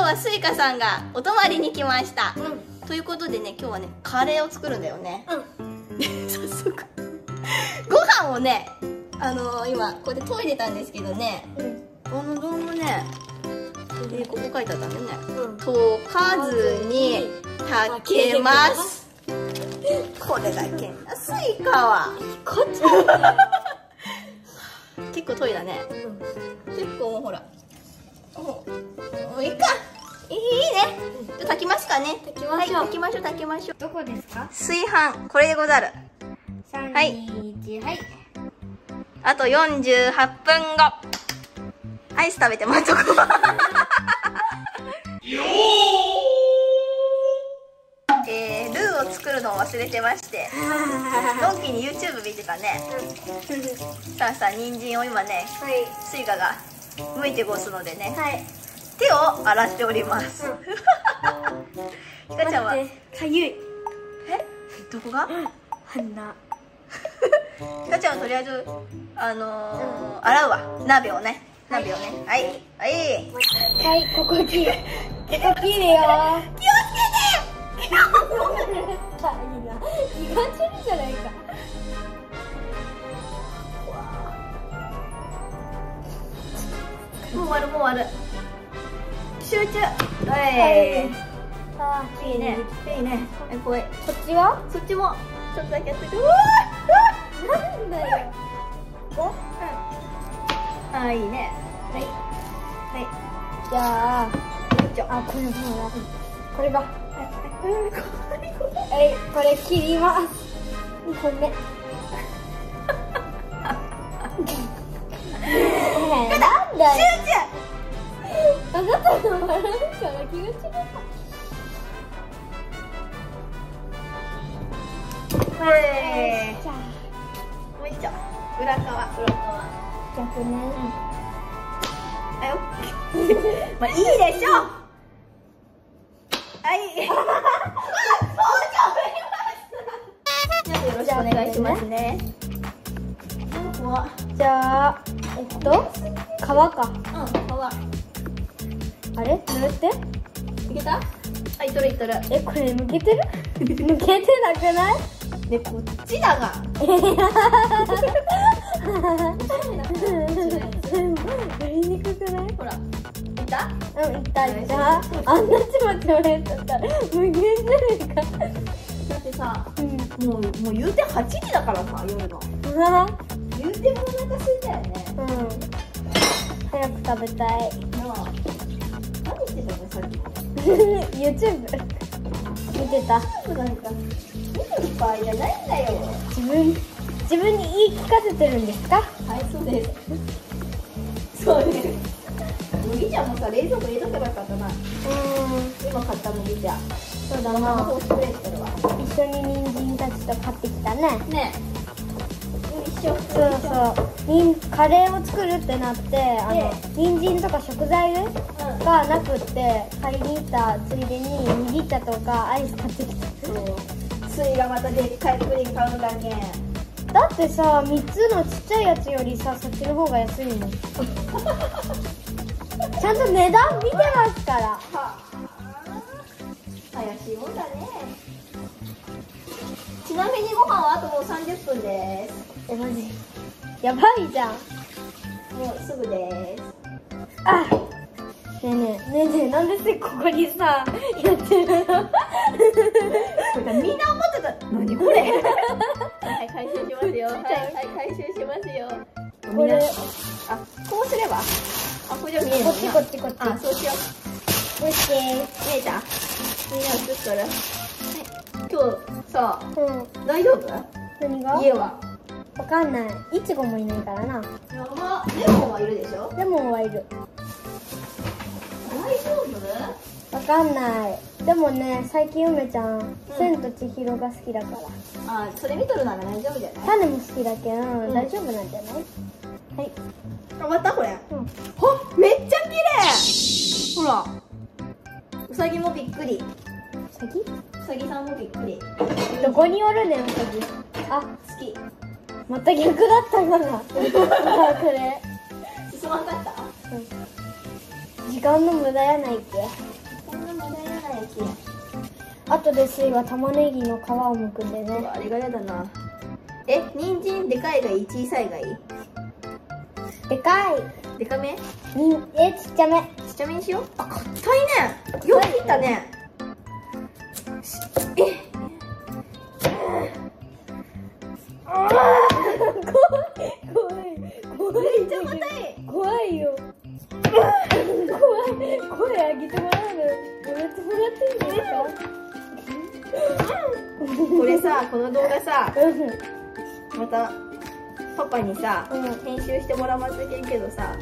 はスイカさんがお泊まりに来ました、ということでね、今日はねカレーを作るんだよね。早速ご飯をね、今こうやって研いでたんですけどね、どうもね、ここ書いてあったんだよね、溶かずに炊けます。これだけな、スイカはこっち結構研いだね、結構ほら、もういいか、いいね。じゃ炊きますかね。炊きましょう。 どこですか？ 炊飯、これでござる。 3、 はい 2、1、はい。 あと48分後。アイス食べて待っとこう。ルーを作るのを忘れてまして、ドンキーに YouTube 見てたね。さあ人参を今ね、スイカが剥いてごすのでね、手を洗っております。ひかちゃんはかゆい。 どこが？ 鼻。 ひかちゃんはとりあえず洗うわ、鍋をね。はい、 ここ切るよ。気をつけて。いいな。気が散るじゃないか。 もう終わる。集中。いいね。こっちは？そっちもちょっとだけやってく。 なんだよ。 いいね。 じゃあ、これが。これ切ります。2本目。なんだよ。あなたが笑うから気が散る。 もう一丁。裏側。 逆ね。 まあいいでしょ。はい。よろしくお願いしますね。 じゃあ、皮か。あれ？どうやって？ いけた？いっとる。 これ抜けてる？抜けてなくない？ で、こっちだが。 やりにくくない？ ほら、いった？ いった。あんなちまちまやったら無限じゃないか。 だってさ、もう言うて8時だからさ、夜の。言うてもお腹空いたよね。 早く食べたい。 何してたのさっき？ YouTube 見てた。 なんか見てる場合じゃないんだよ。 自分に言い聞かせてるんですか？ はい、そうです。麦茶もさ、冷蔵庫入れとけばよかったな。今買った麦茶。 そうだな。 一緒に人参たちと買ってきたね。そう。カレーを作るってなって、人参とか食材がなくって買いに行ったついでに麦茶とかアイス買ってきた。 スイがまたでっかいプリン買うんだけん。 だってさ、3つのちっちゃいやつよりさ、そっちの方が安いもん。ちゃんと値段見てますから。 怪しいもんだね。ちなみにご飯はあともう30分です。 マジやばいじゃん。 もうすぐです。 ねえ、なんでここにさ、やってるの？ みんな思ってた。何これ？はい、回収しますよ。回収しますよ。 これ、 こうすれば？これじゃ見えるな。 こっち。 そうしよう。 オッケー。 見えた？みんな映ったら。今日さ、大丈夫？ 何が？ 家は？ わかんない。いちごもいないからな。 やば。レモンはいるでしょ？ レモンはいる。 大丈夫？ わかんない。でもね、最近梅ちゃん、千と千尋が好きだから。 それ見とるなら大丈夫じゃない？ 種も好きだけど、大丈夫なんじゃない？はい。 終わったこれ。めっちゃ綺麗。ほら。うさぎもびっくり。うさぎさんもびっくり。 どこにおるねん、うさぎ。 好き。 また逆だったかな。これ。 進まんかった？ 時間の無駄やないっけ。 最近。 あとでスイは玉ねぎの皮を剥くんでね。 あれがやだな。人参でかいがいい、小さいがいい？ でかい。 でかめ？ ちっちゃめ。 ちっちゃめにしよう。あ、硬いね。よく切ったね。 怖い。 めっちゃ硬い。 怖いよ。声上げてもらうのやめてもらっていいですか？ これさ、この動画さ、またパパにさ、編集してもらわずけんけどさ、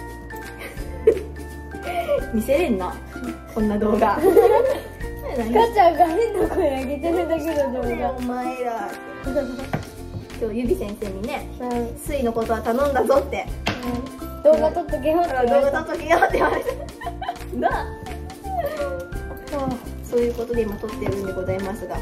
見せれんな、こんな動画。 かちゃんが変な声上げてるだけの動画。 お前ら。今日ゆび先生にね、スイのことは頼んだぞって。 動画撮っとけよって言われた。 動画撮っとけよって言われた。な。そういうことで今撮ってるんでございますが。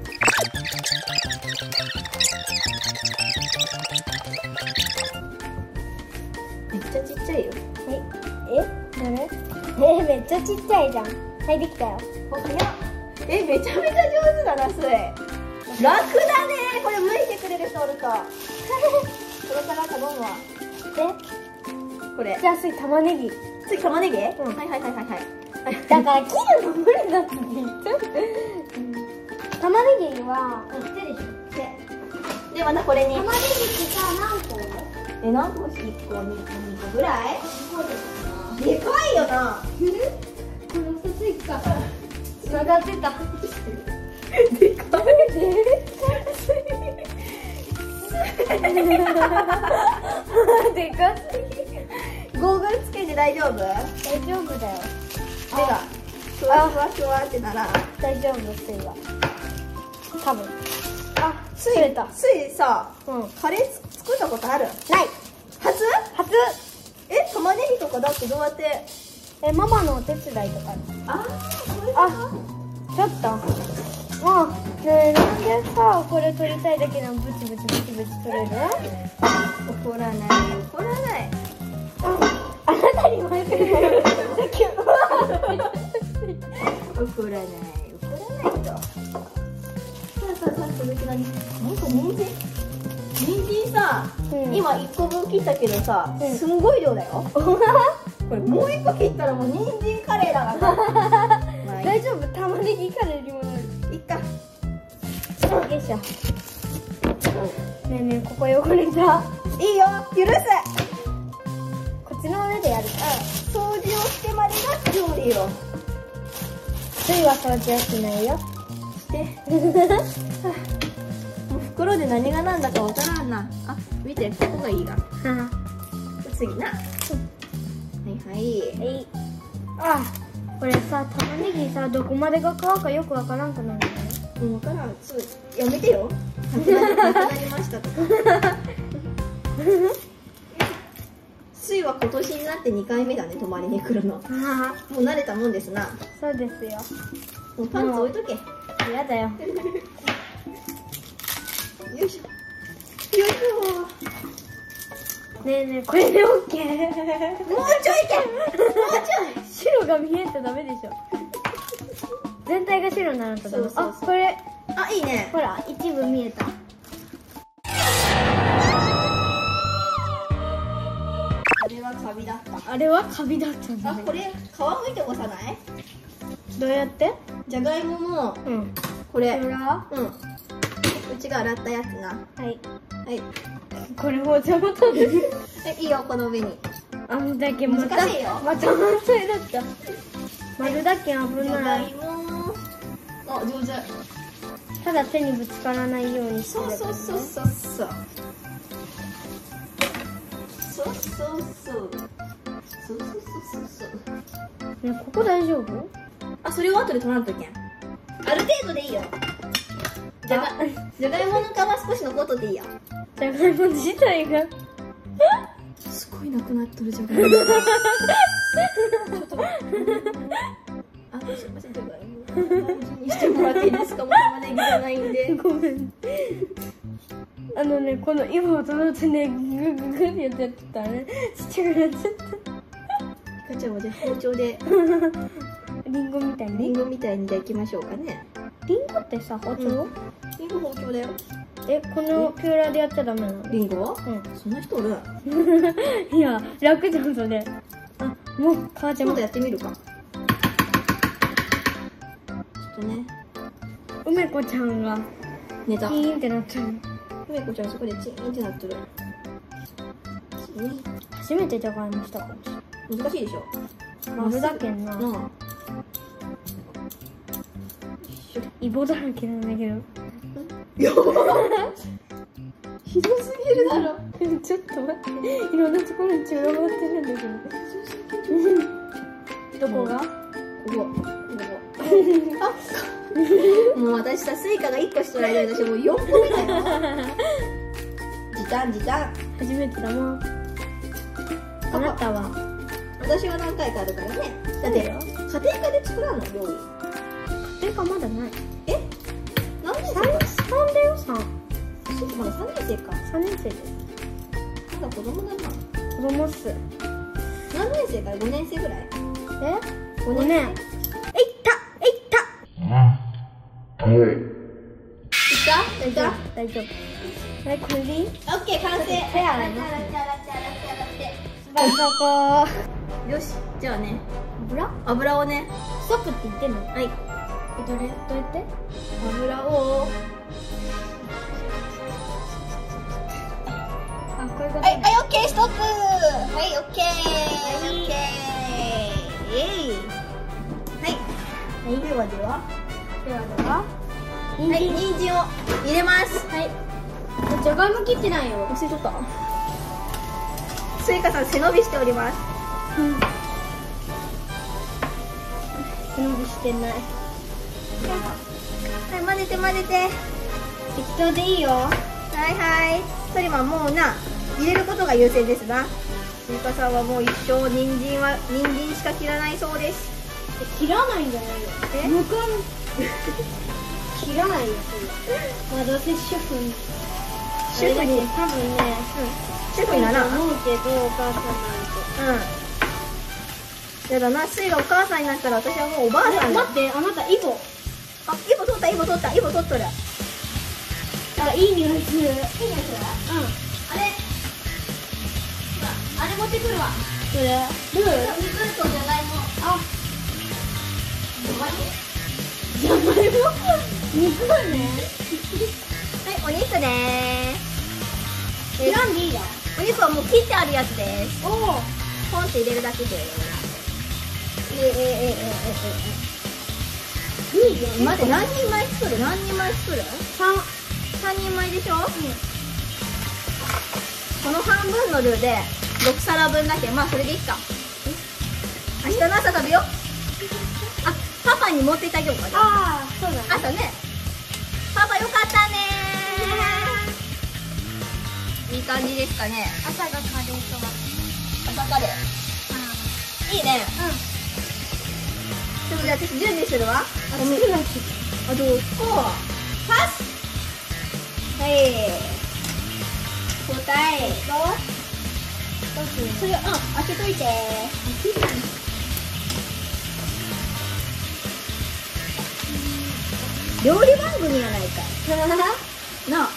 めっちゃちっちゃいよ。 どれ？めっちゃちっちゃいじゃん。はい、できたよ。 めちゃめちゃ上手だな、スイ。楽だね。これ剥いてくれる人おると。これから頼むわ。これ。 じゃあスイ玉ねぎ。 次玉ねぎ？はい。 だから切るの無理だって言った。玉ねぎは手でしょ。 でまたこれに。 玉ねぎってさ何個？ 何個？1個、2個ぐらい？でかいよな。 この2ついくか。つながってた。 でかい。 でかすぎ。 ゴーグルつけて大丈夫？ 大丈夫だよ。 目がシュワシュワってなら大丈夫、スイは。多分。 スイさ、カレー作ったことある？ ない。 初？玉ねぎとかだってどうやって？ ママのお手伝いとか。ちょっと。もうねえ、なんでさこれ取りたいだけなのブチブチ取れる？ 怒らない。 あなたにもやってる。 怒らないと。さ続き何？なんか人参さ、今1個分切ったけどさ、すんごい量だよ。これもう1個切ったらもう人参カレーだから。 大丈夫、玉ねぎカレーにもなる。 いっか。 よいしょ。ねえねえ、ここ汚れた。 いいよ、許す。 こっちの上でやる。 掃除をしてまでが料理よ。 スイは掃除はしないよ。 して。もう袋で何が何だかわからんな。見て、ここがいいが。次な。はい。これさ、玉ねぎさ、どこまでが皮かよくわからんくなるね。わからん。やめてよ。なくなりましたとか。スイは今年になって2回目だね、泊まりに来るの。もう慣れたもんですな。 そうですよ。 もうパンツ置いとけ。 やだよ。 よいしょ。 ねえねえ、これでオッケー。 もうちょいけ。もうちょい。 白が見えちゃダメでしょ。全体が白になると。これ。 いいね。 ほら、一部見えた。あれはカビだったんだ。 これ皮むいてこさない？ どうやって？ じゃがいももこれうちが洗ったやつな。はい。 これもじゃまたで。 いいよ、この上に。 だけまた難しいよ。 また反対だった。丸だけ危ない。 じゃがいも。上手。 ただ手にぶつからないようにしてる。 そう。 ね、ここ大丈夫？ それを後で取らんといけん。ある程度でいいよ。じゃがいもの皮少し残っとっていいよ。 じゃがいも自体がすごいなくなっとるじゃがいも。ちょっと待って。すいません、じゃがいもにしてもらっていいですか？もう玉ねぎじゃないんで。 ごめん。この今はとってね、グってやってたらね、ちっちゃくなっちゃった。 かちゃんはじゃあ包丁で。 リンゴみたいに。 リンゴみたいにじゃあいきましょうかね。 リンゴってさ、包丁？ リンゴ包丁だよ。 このピューラーでやっちゃダメなの？ リンゴ？そんな人おる？ いや、楽じゃん、それ。あ、もう、母ちゃんも。 今度やってみるか。ちょっとね。 梅子ちゃんが、 寝た。 キーンってなっちゃう。 梅子ちゃんそこでチーンってなってる。 初めてじゃがいもしたかもしれない。 難しいでしょ。 丸だけんな。イボだらけなんだけど。 やばひどすぎるだろ。 ちょっと待って、いろんなところに血が回ってるんだけど。どこが？ここ。 もう私さ、スイカが1個しとられる私もう4個目だよ。時短。 初めてだもん。あなたは？ 私は何回かあるからね。だって家庭科で作らんの料理。 家庭科まだない。 何年生 3だよ、3。 そうまだ3年生か。 3年生です。 まだ子供だな。 子供っす。 何年生から？5年生ぐらい？5 年。いった大丈夫。これでいい？ オッケー、完成。 手洗います。 よし、じゃあね、 油をね、 ストップって言ってんの？ はい。 どうやって？ 油を、 これがはい、オッケー、ストップ。はい、オッケー。イエイ。はい。では。はい、人参を入れます。 はい。じゃがいも切ってないよ。 忘れとった。スイカさん背伸びしております。 背伸びしてない。 はい、混ぜて。 適当でいいよ。 はい。それはもうな、入れることが優先ですな。スイカさんはもう一生人参しか切らないそうです。 切らないんじゃないよ。切らないよ、それ。まあ、どうせ主婦に多分ね、 シェフにならん。 思うけど、お母さんなんて。 やだな、スイがお母さんになったら私はもうおばあさんだ。 待って、あなたイボ。 あ、イボ取った。イボ取っとる。 あ、いい匂いする。 いい匂いする？あれ持ってくるわ。 どれ？ 肉とじゃがいも。あ、 じゃがいも？肉だね。 はい、お肉ねー。 切らんでいいや。 お肉はもう切ってあるやつです。 おお。 ポンって入れるだけです。待って、何人前作る？ 3人前でしょ？この半分のルーで6皿分だけ。まあそれでいいか。明日の朝食べよう。あ、パパに持っていってあげようか。 ああ、そうだね。 朝ね。パパよかったねー。いい感じですかね。 朝がカレーとは。 朝カレー。いいね。ちょっとじゃあ私準備するわ。どうこう。パス。はい。答え。それを、開けといて。料理番組やないか。なあ。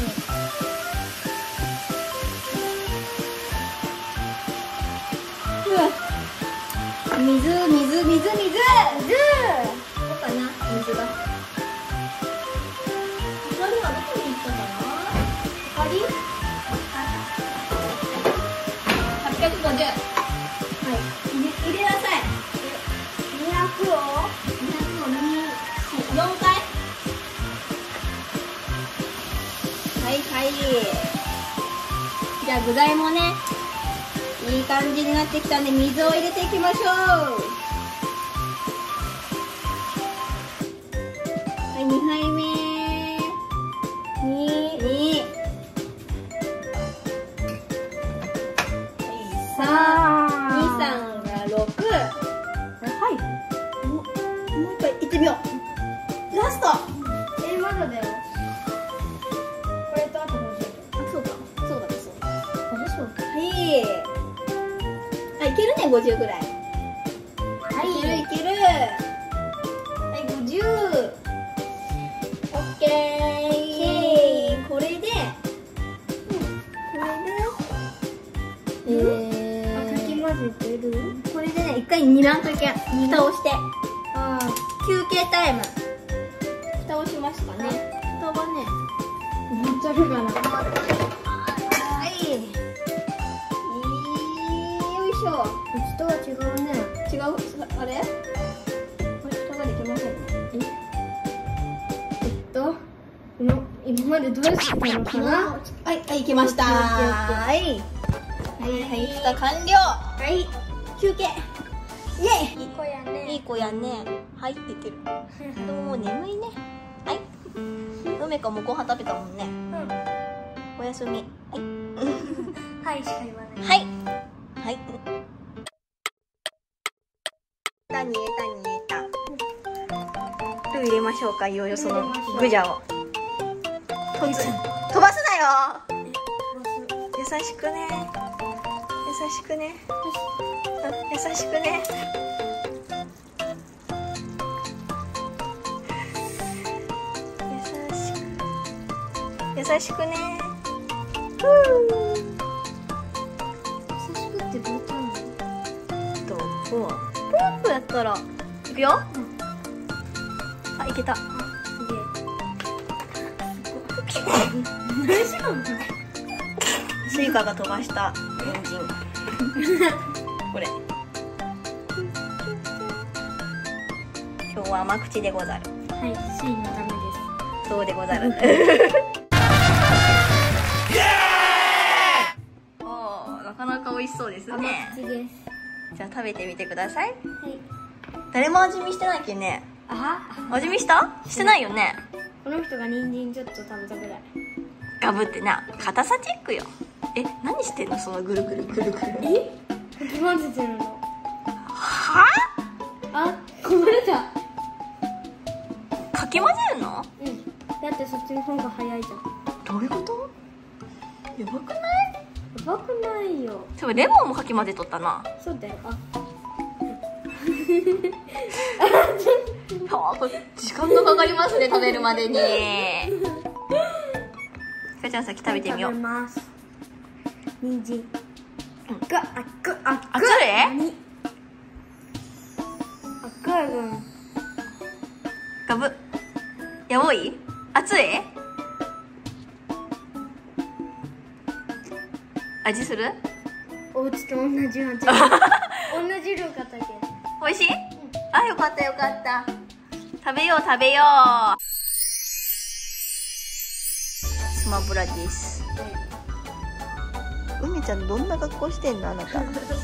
水。どうかな、水が。光はどこに行ったかな。光？850。はい。入れなさい。200を4回。はい。じゃあ具材もね、いい感じになってきたんで水を入れていきましょう。はい、2杯目。2。はい、3。2、3が6。はい。もう一回いってみよう。ラスト。 まだだよ。これとあと50。 そうだ。はい。いけるね、50ぐらい。はい、いける。 はい、50。オッケー。これで、 かき混ぜてる。 これでね、一回2段階蓋をして、休憩タイム。蓋をしましたね。蓋はね、 めっちゃるかな。 はい。よいしょ。 うちとは違うね。 違う、あれ？これ蓋ができませんね。 今までどうやってたのかな。 はい、はい、いけました。はい。はい、はい、蓋完了。はい、休憩。イエイ。 いい子やね。 いい子やね。はいって言ってる。でももう眠いね。はい。梅子もご飯食べたもんね。おやすみ。はい。 はいしか言わない。 はい。はい。煮えた。ルー入れましょうか。いよいよそのグジャを。飛ばすなよ。優しくね。優しくね。優しくね。優しくね。優しくってどうやったの？ ポンプやったらいくよ。あ、いけた。スイカが飛ばした人参。これ。今日は甘口でござる。 はい、スイのためです。 そうでござる。おー、なかなか美味しそうですね。 甘口です。 じゃあ食べてみてください。 はい。 誰も味見してないっけね。 あ、 味見した？してないよね。 この人が人参ちょっと食べたぐらい。 ガブってな、硬さチェックよ。何してんのそのぐるぐるぐるぐる。 かき混ぜてるの。 はあ、こぼれた。 かき混ぜるの？ うん。だってそっちの方が早いじゃん。 どういうこと？やばくない？ やばくないよ。 そう、レモンもかき混ぜとったな。 そうだよ。 これ時間がかかりますね、食べるまでに。かちゃん先食べてみよう。 食べます。人参。 熱い？ 赤い分。 ガブ。やばい？熱い？味する？ お家と同じ味。同じ量かったけど。 美味しい？あ、よかったよかった。食べよう。スマブラです。梅ちゃんどんな格好してんのあなた。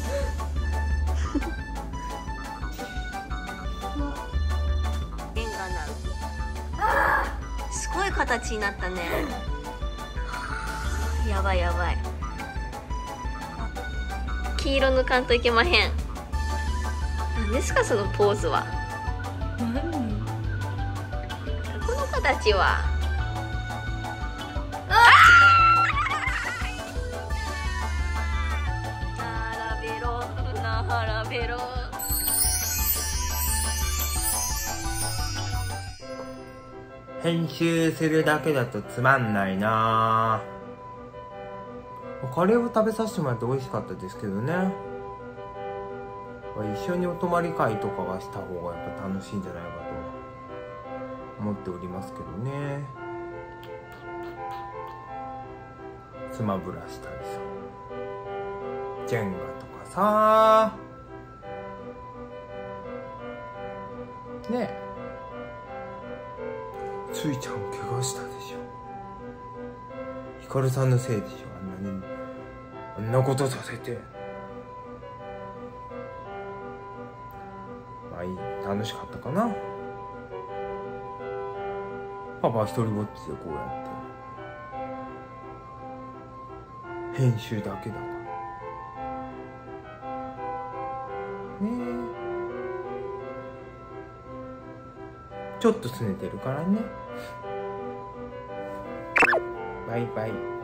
すごい形になったね。やばい。黄色抜かんといけまへん。何ですかそのポーズは。この形は。並べろ。 編集するだけだとつまんないな。カレーを食べさせてもらって美味しかったですけどね。一緒にお泊まり会とかがした方がやっぱ楽しいんじゃないかと思っておりますけどね。スマブラしたりさ、ジェンガとかさねえ。ついちゃん怪我したでしょ。ヒカルさんのせいでしょ。あんなことさせて。まあいい、楽しかったかな。パパは一人ぼっちでこうやって編集だけだからねえ。ちょっと拗ねてるからね。バイバイ。